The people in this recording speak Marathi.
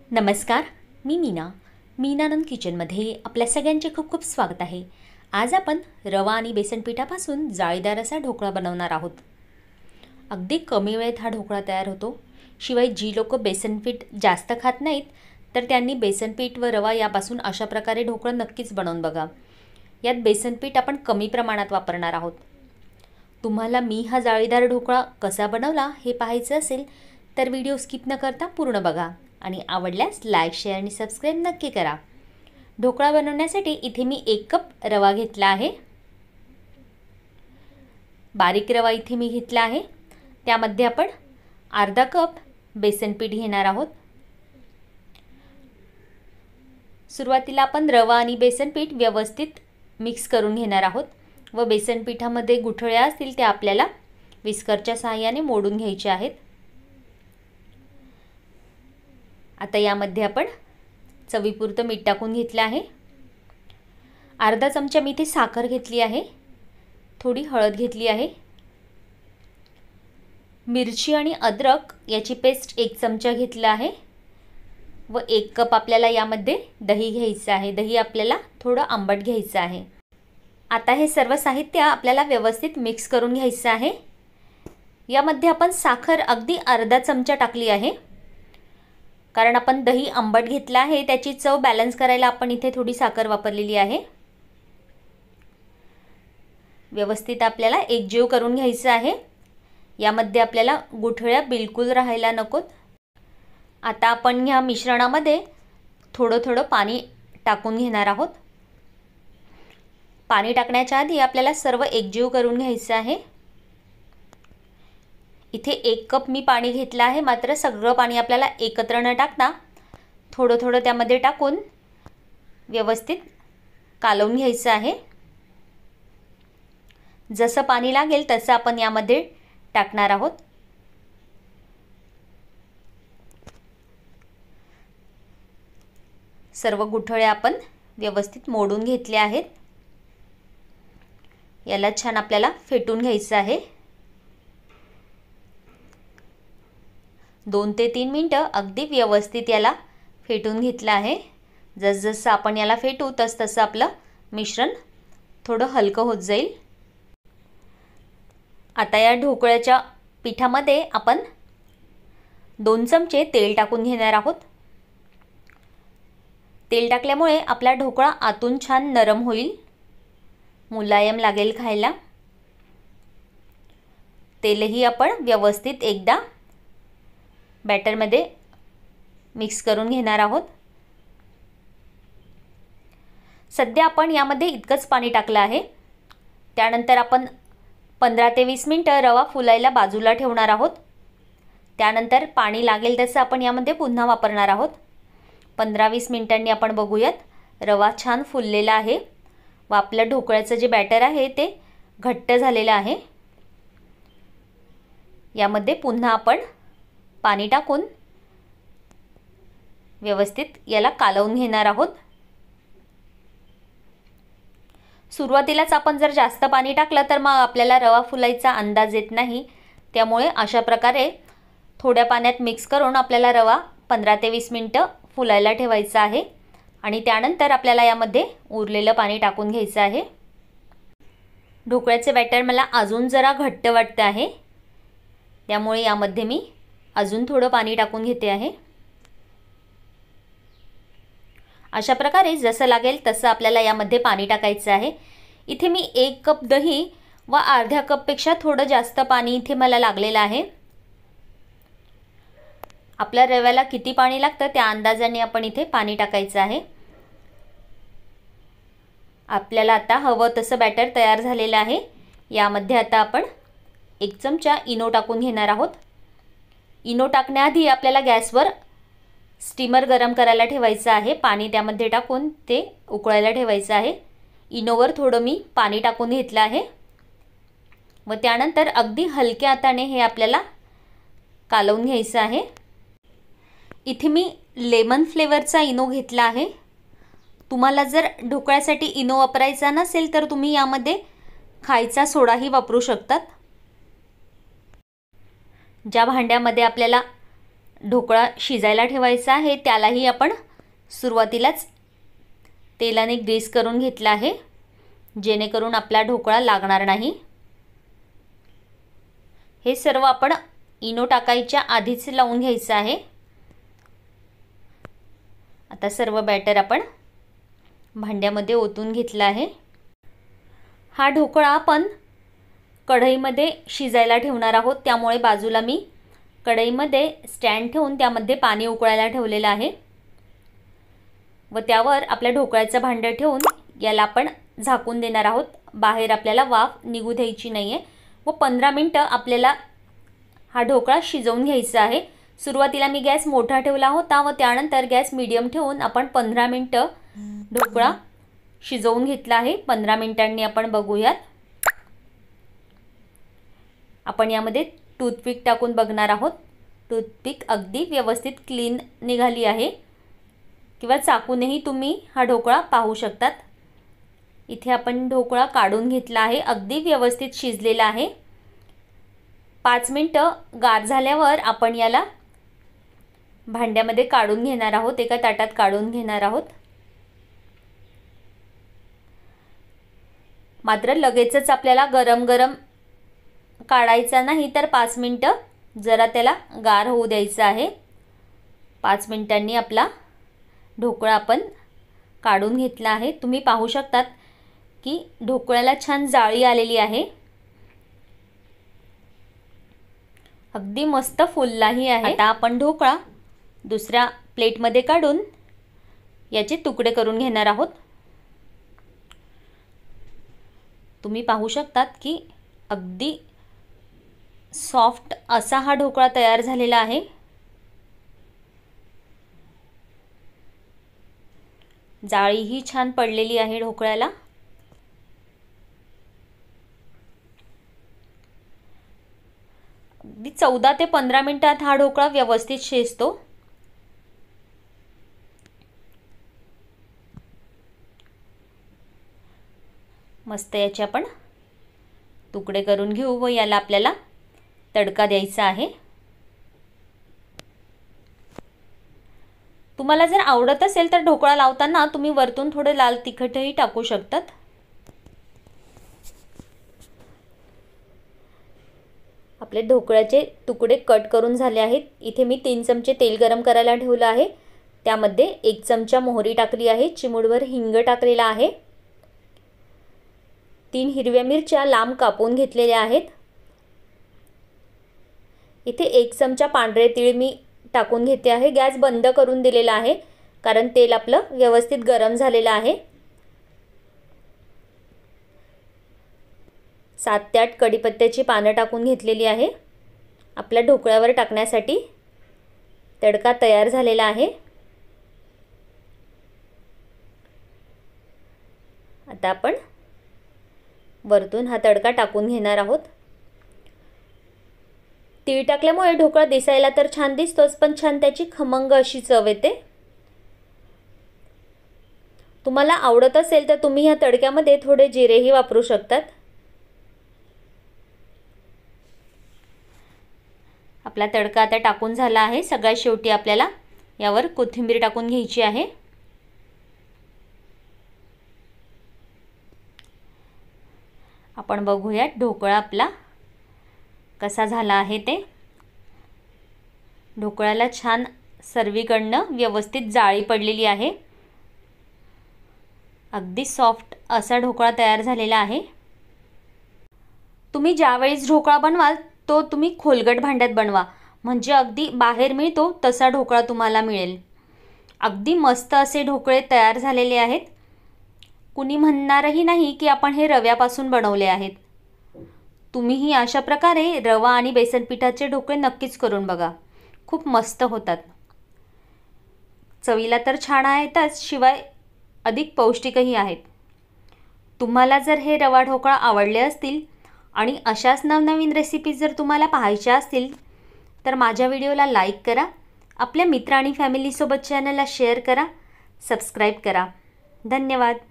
नमस्कार, मी मीनानंद किचनमध्ये आपल्या सगळ्यांचे खूप खूप स्वागत आहे। आज आपण रवा आणि बेसन पिठापासून जाळीदार असा ढोकळा बनवणार आहोत। अगदी कमी वेळेत हा ढोकळा तयार होतो। शिवाय जी लोक बेसन पीठ जास्त खात नाहीत तर त्यांनी बेसन पीठ व रवा यापासून अशा प्रकारे ढोकळा नक्कीच बनवून बघा। यात बेसन पीठ आपण कमी प्रमाणात वापरणार आहोत। तुम्हाला मी हा जाळीदार ढोकळा कसा बनवला हे पाहायचं असेल तर व्हिडिओ स्किप न करता पूर्ण बघा आणि आवडल्यास लाईक, शेअर आणि सबस्क्राइब नक्की करा। ढोकळा बनवण्यासाठी इथे मी 1 कप रवा घेतला आहे। बारीक रवा इथे मी घेतला आहे। त्यामध्ये आपण अर्धा कप बेसन पीठ घेणार आहोत। सुरुवातीला आपण रवा आणि बेसन पीठ व्यवस्थित मिक्स करून घेणार आहोत व बेसन पीठामध्ये गुठळ्या असतील त्या आपल्याला विस्करच्या सहाय्याने मोडून घ्यायच्या आहेत। आता यामध्ये आपण चवीपुरतं मीठ टाकून घेतलं आहे। अर्धा चमचा मी इथे साखर घेतली आहे। थोडी हळद घेतली आहे। मिरची आणि अद्रक याची पेस्ट 1 चमचा घेतला आहे व 1 कप आपल्याला यामध्ये दही घ्यायचं आहे। दही आपल्याला थोडं आंबट घ्यायचं आहे। आता हे सर्व साहित्य आपल्याला व्यवस्थित मिक्स करून घ्यायचं आहे। यामध्ये आपण साखर अगदी अर्धा चमचा टाकली आहे, कारण आपण दही आंबट घेतला आहे त्याची चव बॅलन्स करायला आपण इथे थोडी साखर वापरलेली आहे। व्यवस्थित आपल्याला एकजीव करून घ्यायचं आहे। यामध्ये आपल्याला गुठळ्या बिलकुल राहायला नकोत। आता आपण ह्या मिश्रणामध्ये थोडं थोडं पाणी टाकून घेणार आहोत। पाणी टाकण्याच्या आधी आपल्याला सर्व एकजीव करून घ्यायचं आहे। इथे 1 कप मी पाणी घेतलं आहे, मात्र सगळं पाणी आपल्याला एकत्र न टाकता थोडं थोडं त्यामध्ये टाकून व्यवस्थित कालवून घ्यायचं आहे। जसं पाणी लागेल तसं आपण यामध्ये टाकणार आहोत। सर्व गुठळ्या आपण व्यवस्थित मोडून घेतल्या आहेत। याला छान आपल्याला फेटून घ्यायचं आहे। 2 ते 3 मिनिटं अगदी व्यवस्थित याला फेटून घेतलं आहे। जसजसं आपण याला फेटू तसतसं आपलं मिश्रण थोडं हलकं होत जाईल। आता या ढोकळ्याच्या पिठामध्ये आपण 2 चमचे तेल टाकून घेणार आहोत। तेल टाकल्यामुळे आपला ढोकळा आतून छान नरम होईल, मुलायम लागेल खायला। तेलही आपण व्यवस्थित एकदा बॅटरमध्ये मिक्स करून घेणार आहोत। सध्या आपण यामध्ये इतकंच पाणी टाकलं आहे। त्यानंतर आपण 15 ते 20 मिनिटं रवा फुलायला बाजूला ठेवणार आहोत। त्यानंतर पाणी लागेल तसं आपण यामध्ये पुन्हा वापरणार आहोत। 15-20 मिनिटांनी आपण बघूयात रवा छान फुललेला आहे व आपलं ढोकळ्याचं जे बॅटर आहे ते घट्ट झालेलं आहे। यामध्ये पुन्हा आपण पाणी टाकून व्यवस्थित याला कालवून घेणार आहोत। सुरुवातीलाच आपण जर जास्त पाणी टाकलं तर मग आपल्याला रवा फुलायचा अंदाज येत नाही। त्यामुळे अशा प्रकारे थोड्या पाण्यात मिक्स करून आपल्याला रवा 15 ते 20 मिनिटं फुलायला ठेवायचा आहे आणि त्यानंतर आपल्याला यामध्ये उरलेलं पाणी टाकून घ्यायचं आहे। ढोकळ्याचे बॅटर मला अजून जरा घट्ट वाटतं आहे, त्यामुळे यामध्ये मी अजून थोडं पाणी टाकून घेते आहे। अशा प्रकारे जसं लागेल तसं आपल्याला यामध्ये पाणी टाकायचं आहे। इथे मी 1 कप दही व अर्ध्या कपपेक्षा थोडं जास्त पाणी इथे मला लागलेलं आहे। आपल्या रव्याला किती पाणी लागतं त्या अंदाजाने आपण इथे पाणी टाकायचं आहे। आपल्याला आता हवं तसं बॅटर तयार झालेलं आहे। यामध्ये आता आपण 1 चमचा इनो टाकून घेणार आहोत। इनो टाकण्याआधी आपल्याला गॅसवर स्टीमर गरम करायला ठेवायचं आहे। पाणी त्यामध्ये टाकून ते उकळायला ठेवायचं आहे। इनोवर थोडं मी पाणी टाकून घेतलं आहे व त्यानंतर अगदी हलक्या हाताने हे आपल्याला कालवून घ्यायचं आहे। इथे मी लेमन फ्लेवरचा इनो घेतला आहे। तुम्हाला जर ढोकळ्यासाठी इनो वापरायचा नसेल तर तुम्ही यामध्ये खायचा सोडाही वापरू शकतात। ज्या भांड्यामध्ये आपल्याला ढोकळा शिजायला ठेवायचा आहे त्यालाही आपण सुरुवातीलाच तेलाने ग्रीस करून घेतला आहे, जेणेकरून आपला ढोकळा लागणार नाही। हे सर्व आपण इनो टाकायच्या आधीच लावून घ्यायचं आहे। आता सर्व बॅटर आपण भांड्यामध्ये ओतून घेतला आहे। हा ढोकळा आपण कढईमध्ये शिजायला ठेवणार आहोत, त्यामुळे बाजूला मी कढईमध्ये स्टँड ठेवून त्यामध्ये पाणी उकळायला ठेवलेलं आहे व त्यावर आपल्या ढोकळ्याचं भांडं ठेवून याला आपण झाकून देणार आहोत। बाहेर आपल्याला वाफ निघू द्यायची नाही आहे व 15 मिनिटं आपल्याला हा ढोकळा शिजवून घ्यायचा आहे। सुरुवातीला मी गॅस मोठा ठेवला होता व त्यानंतर गॅस मीडियम ठेवून आपण 15 मिनिटं ढोकळा शिजवून घेतला आहे। 15 मिनिटांनी आपण बघूयात। आपण यामध्ये टूथपिक टाकून बघणार आहोत। टूथपिक अगदी व्यवस्थित क्लीन निघाली आहे किंवा चाकूनेही तुम्ही हा ढोकळा पाहू शकतात। इथे आपण ढोकळा काढून घेतला आहे, अगदी व्यवस्थित शिजलेला आहे। 5 मिनिटं गार झाल्यावर आपण याला भांड्यामध्ये काढून घेणार आहोत, एका ताटात काढून घेणार आहोत। मात्र लगेचच आपल्याला गरम गरम काढायचा नाही, तर 5 मिनिटं जरा त्याला गार होऊ द्यायचं आहे। 5 मिनिटांनी आपला ढोकळा आपण काढून घेतला आहे। तुम्ही पाहू शकतात की ढोकळ्याला छान जाळी आलेली आहे, अगदी मस्त फुललाही आहे। आता आपण ढोकळा दुसऱ्या प्लेटमध्ये काढून याचे तुकडे करून घेणार आहोत। तुम्ही पाहू शकतात की अगदी सॉफ्ट असा हा ढोकळा तयार झालेला आहे। जाळीही छान पडलेली आहे ढोकळ्याला। अगदी 14 ते 15 मिनिटात हा ढोकळा व्यवस्थित शिजतो। मस्त याचे आपण तुकडे करून घेऊ व याला आपल्याला तडका द्यायचा आहे। तुम्हाला जर आवडत असेल तर ढोकळा लावताना तुम्ही वरतून थोडे लाल तिखटही टाकू शकतात। आपले ढोकळ्याचे तुकडे कट करून झाले आहेत। इथे मी 3 चमचे तेल गरम करायला ठेवलं आहे, त्यामध्ये 1 चमचा मोहरी टाकली आहे, चिमूटभर हिंग टाकलेला आहे, 3 हिरव्या मिरच्या लांब कापून घेतलेल्या आहेत। इथे 1 चमचा पांढरे तीळ मी टाकून घेते आहे। गॅस बंद करून दिलेला आहे कारण तेल आपलं व्यवस्थित गरम झालेलं आहे। 7 ते 8 कढीपत्त्याची पानं टाकून घेतलेली आहे। आपल्या ढोकळ्यावर टाकण्यासाठी तडका तयार झालेला आहे। आता आपण वरतून हा तडका टाकून घेणार आहोत। तीळ टाकल्यामुळे ढोकळा दिसायला तर छान दिसतोच, पण छान त्याची खमंग अशी चव येते। तुम्हाला आवडत असेल तर तुम्ही ह्या तडक्यामध्ये थोडे जिरेही वापरू शकतात। आपला तडका आता टाकून झाला आहे। सगळ्यात शेवटी आपल्याला यावर कोथिंबीर टाकून घ्यायची आहे। आपण बघूया ढोकळा आपला कसा झाला आहे ते। ढोकळ्याला छान सर्वीकडनं व्यवस्थित जाळी पडलेली आहे, अगदी सॉफ्ट असा ढोकळा तयार झालेला आहे। तुम्ही ज्यावेळेस ढोकळा बनवाल तो तुम्ही खोलगट भांड्यात बनवा, म्हणजे अगदी बाहेर मिळतो तसा ढोकळा तुम्हाला मिळेल। अगदी मस्त असे ढोकळे तयार झालेले आहेत। कुणी म्हणणारही नाही की आपण हे रव्यापासून बनवले आहेत। तुम्हीही अशा प्रकारे रवा आणि बेसन पिठाचे ढोकळे नक्कीच करून बघा, खूप मस्त होतात। चवीला तर छान आहेतच, शिवाय अधिक पौष्टिकही आहेत। तुम्हाला जर हे रवा ढोकळा आवडले असतील आणि अशाच नवनवीन रेसिपीज जर तुम्हाला पाहायच्या असतील तर माझ्या व्हिडिओला लाईक करा, आपल्या मित्र आणि फॅमिलीसोबत चॅनलला शेअर करा, सबस्क्राईब करा। धन्यवाद।